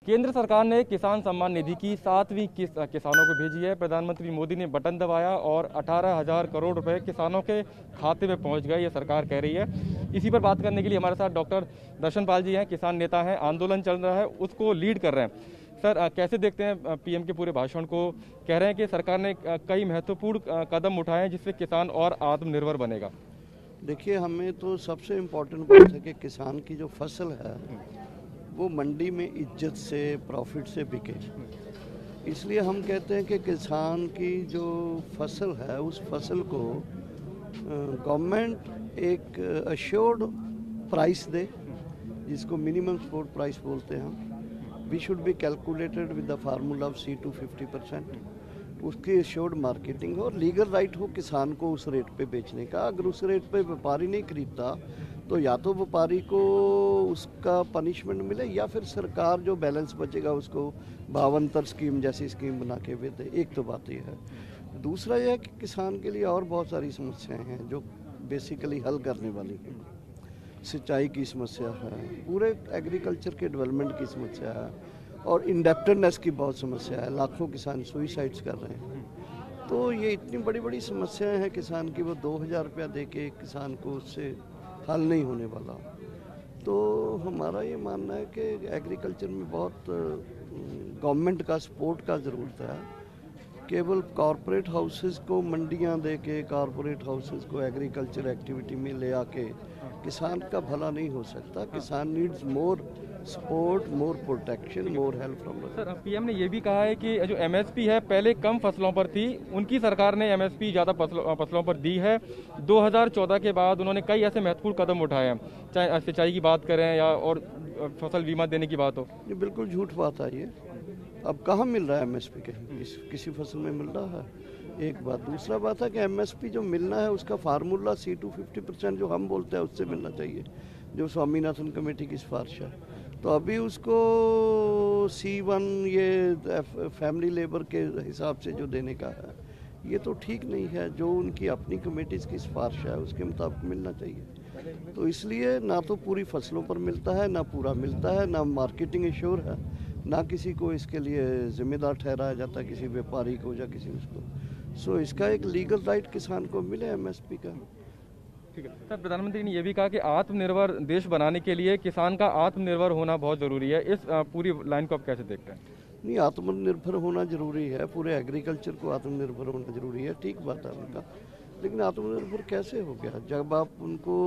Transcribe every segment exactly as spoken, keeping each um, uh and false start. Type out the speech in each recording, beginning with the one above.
केंद्र सरकार ने किसान सम्मान निधि की सातवीं किस्त किसानों को भेजी है। प्रधानमंत्री मोदी ने बटन दबाया और अठारह हजार करोड़ रुपए किसानों के खाते में पहुंच गए, ये सरकार कह रही है। इसी पर बात करने के लिए हमारे साथ डॉक्टर दर्शन पाल जी हैं, किसान नेता हैं, आंदोलन चल रहा है उसको लीड कर रहे हैं। सर, कैसे देखते हैं पीएम के पूरे भाषण को? कह रहे हैं कि सरकार ने कई महत्वपूर्ण कदम उठाए हैं जिससे किसान और आत्मनिर्भर बनेगा। देखिए, हमें तो सबसे इम्पोर्टेंट बात है कि किसान की जो फसल है वो मंडी में इज्जत से, प्रॉफिट से बिके। इसलिए हम कहते हैं कि किसान की जो फसल है उस फसल को गवर्नमेंट एक अश्योर्ड प्राइस दे, जिसको मिनिमम सपोर्ट प्राइस बोलते हैं हम। We should be calculated with the formula of C two fifty percent. उसकी अश्योर्ड मार्केटिंग हो और लीगल राइट हो किसान को उस रेट पे बेचने का। अगर उस रेट पे व्यापारी नहीं खरीदता तो या तो व्यापारी को उसका पनिशमेंट मिले या फिर सरकार जो बैलेंस बचेगा उसको भावांतर स्कीम जैसी स्कीम बना के भी दे। एक तो बात ये है। दूसरा यह है कि किसान के लिए और बहुत सारी समस्याएं हैं जो बेसिकली हल करने वाली हैं। सिंचाई की समस्या है, पूरे एग्रीकल्चर के डेवलपमेंट की समस्या है और इंडेप्टरनेस की बहुत समस्या है। लाखों किसान सुइसाइड्स कर रहे हैं। तो ये इतनी बड़ी बड़ी समस्याएं हैं किसान की, वो दो हज़ार रुपया दे के किसान को उससे हल नहीं होने वाला। तो हमारा ये मानना है कि एग्रीकल्चर में बहुत गवर्नमेंट का सपोर्ट का ज़रूरत है। केवल कॉरपोरेट हाउसेस को मंडियां दे के, कॉरपोरेट हाउसेस को एग्रीकल्चर एक्टिविटी में ले आके किसान का भला नहीं हो सकता। किसान needs more support, more protection, more help from. Sir, PM ने ये भी कहा है कि जो एमएसपी है पहले कम फसलों पर थी, उनकी सरकार ने एमएसपी ज़्यादा फसलों फसलों पर दी है। दो हज़ार चौदह के बाद उन्होंने कई ऐसे महत्वपूर्ण कदम उठाए हैं, चाहे सिंचाई की बात करें या और फसल बीमा देने की बात हो। ये बिल्कुल झूठ बात है। ये अब कहाँ मिल रहा है एमएसपी? कहीं किस, किसी फसल में मिल रहा है? एक बात। दूसरा बात है कि एमएसपी जो मिलना है उसका formula C two fifty percent जो हम बोलते हैं उससे मिलना चाहिए, जो स्वामीनाथन कमेटी की सिफारिश है। तो अभी उसको सी वन ये फैमिली लेबर के हिसाब से जो देने का है, ये तो ठीक नहीं है। जो उनकी अपनी कमेटीज की सिफारिश है उसके मुताबिक मिलना चाहिए। तो इसलिए ना तो पूरी फसलों पर मिलता है, ना पूरा मिलता है, ना मार्केटिंग एश्योर है, ना किसी को इसके लिए जिम्मेदार ठहराया जाता किसी व्यापारी को या किसी उसको। सो इसका एक लीगल राइट किसान को मिले एमएसपी का। ठीक है सर, प्रधानमंत्री ने यह भी कहा कि आत्मनिर्भर देश बनाने के लिए किसान का आत्मनिर्भर होना बहुत ज़रूरी है। इस पूरी लाइन को आप कैसे देखते हैं? नहीं, आत्मनिर्भर होना जरूरी है, पूरे एग्रीकल्चर को आत्मनिर्भर होना जरूरी है, ठीक बात है उनका। लेकिन आत्मनिर्भर कैसे हो गया जब आप उनको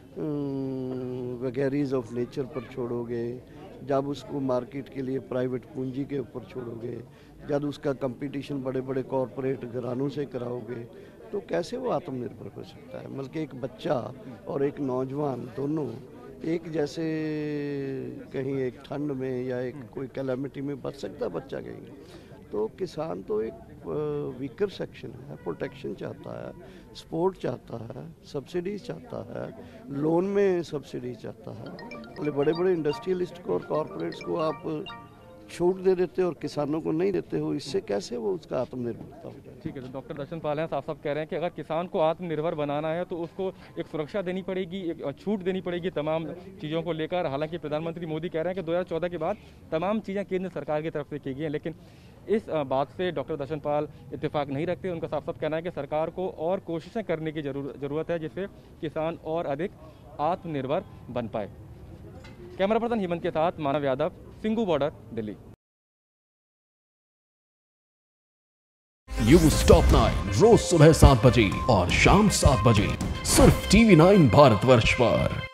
वगैरीज ऑफ नेचर पर छोड़ोगे, जब उसको मार्केट के लिए प्राइवेट पूंजी के ऊपर छोड़ोगे, जब उसका कंपटीशन बड़े बड़े कॉरपोरेट घरानों से कराओगे, तो कैसे वो आत्मनिर्भर हो सकता है? बल्कि एक बच्चा और एक नौजवान दोनों एक जैसे कहीं एक ठंड में या एक कोई कैलामिटी में बच सकता है बच्चा कहीं? तो किसान तो एक वीकर सेक्शन है, प्रोटेक्शन चाहता है, सपोर्ट चाहता है, सब्सिडीज चाहता है, लोन में सब्सिडीज चाहता है। तो बड़े बड़े इंडस्ट्रियलिस्ट को और कॉरपोरेट्स को आप छूट दे देते हो और किसानों को नहीं देते हो, इससे कैसे वो उसका आत्मनिर्भरता हो जाए? ठीक है, तो डॉक्टर दर्शन पाल हैं, साफ साफ कह रहे हैं कि अगर किसान को आत्मनिर्भर बनाना है तो उसको एक सुरक्षा देनी पड़ेगी, एक छूट देनी पड़ेगी तमाम चीज़ों को लेकर। हालांकि प्रधानमंत्री मोदी कह रहे हैं कि दो हज़ार चौदह के बाद तमाम चीज़ें केंद्र सरकार की तरफ से की गई हैं, लेकिन इस बात से डॉक्टर दर्शन पाल इत्तेफाक नहीं रखते। उनका साफ साफ कहना है कि सरकार को और कोशिशें करने की जरूरत है जिससे किसान और अधिक आत्मनिर्भर बन पाए। कैमरा पर्सन हेमंत के साथ Manav Yadav, Singhu border, Delhi. News top nine रोज सुबह सात बजे और शाम सात बजे सिर्फ टीवी नाइन भारतवर्ष पर।